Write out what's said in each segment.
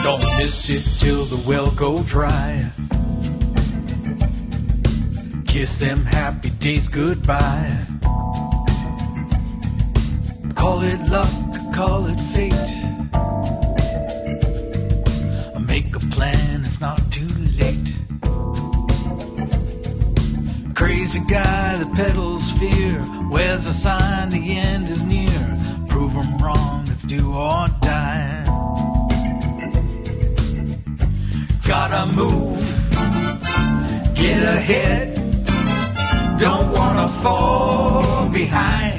Don't miss it till the well go dry. Kiss them happy days goodbye. Call it luck, call it fate. Make a plan, it's not too late. Crazy guy that peddles fear wears a sign the end is near. Prove him wrong, it's do or die. Gotta move, get ahead. Don't wanna fall behind.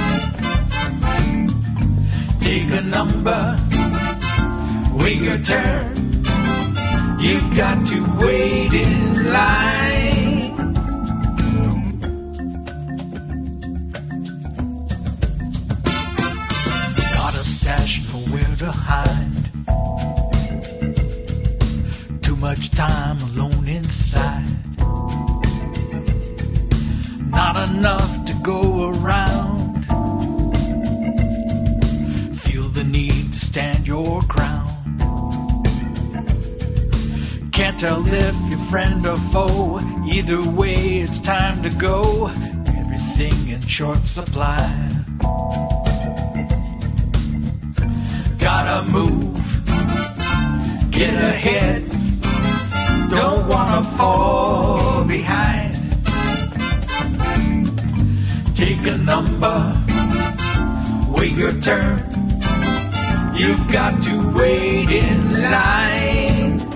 Take a number, wait your turn. You've got to wait in line. Got a stash, nowhere to hide. Too much time alone inside. Not enough to go around. Feel the need to stand your ground. Can't tell if you're friend or foe. Either way, it's time to go. Everything in short supply. Gotta move, get ahead. Don't wanna fall behind. Take a number, wait your turn. You've got to wait in line.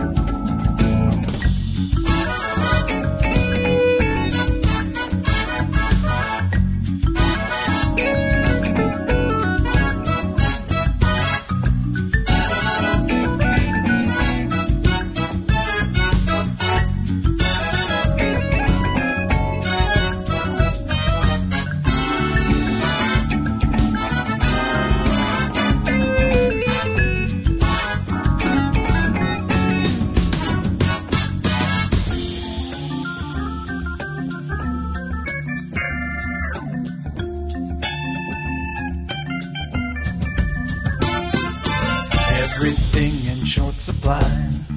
Everything in short supply.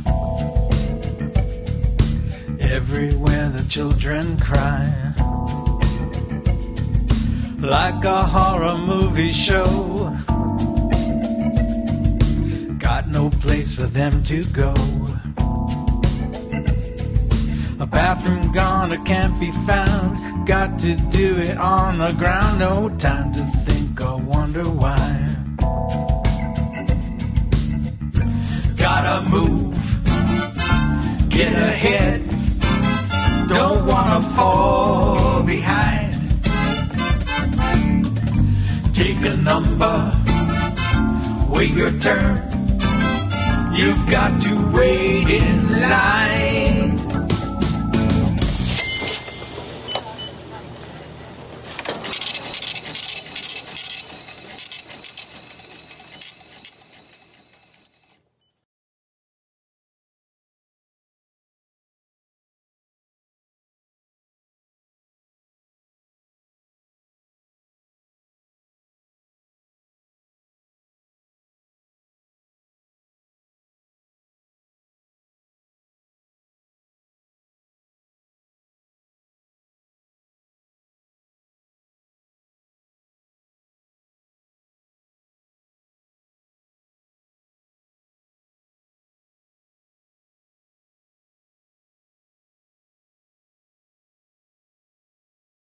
Everywhere the children cry. Like a horror movie show. Got no place for them to go. A bathroom gone that can't be found. Got to do it on the ground. No time to think or wonder why. Gotta move, get ahead. Don't wanna fall behind. Take a number, wait your turn. You've got to wait in line.